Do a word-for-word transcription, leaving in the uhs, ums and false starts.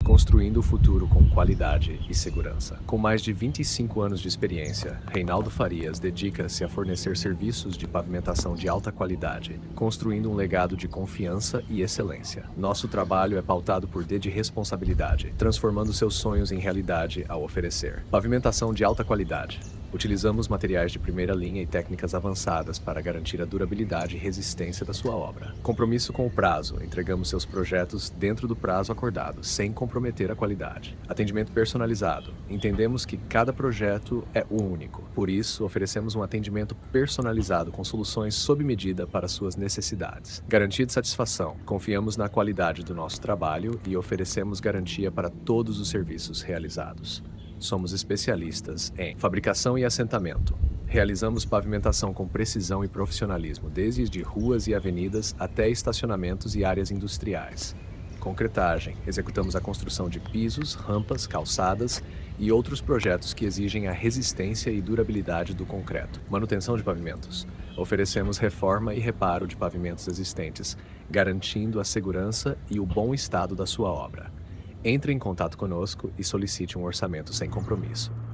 construindo o futuro com qualidade e segurança. Com mais de vinte e cinco anos de experiência, Reinaldo Farias dedica-se a fornecer serviços de pavimentação de alta qualidade, construindo um legado de confiança e excelência. Nosso trabalho é pautado por D de responsabilidade, transformando seus sonhos em realidade ao oferecer pavimentação de alta qualidade. Utilizamos materiais de primeira linha e técnicas avançadas para garantir a durabilidade e resistência da sua obra. Compromisso com o prazo. Entregamos seus projetos dentro do prazo acordado, sem comprometer a qualidade. Atendimento personalizado. Entendemos que cada projeto é único. Por isso, oferecemos um atendimento personalizado com soluções sob medida para suas necessidades. Garantia de satisfação. Confiamos na qualidade do nosso trabalho e oferecemos garantia para todos os serviços realizados. Somos especialistas em fabricação e assentamento. Realizamos pavimentação com precisão e profissionalismo, desde de ruas e avenidas até estacionamentos e áreas industriais. Concretagem. Executamos a construção de pisos, rampas, calçadas e outros projetos que exigem a resistência e durabilidade do concreto. Manutenção de pavimentos. Oferecemos reforma e reparo de pavimentos existentes, garantindo a segurança e o bom estado da sua obra. Entre em contato conosco e solicite um orçamento sem compromisso.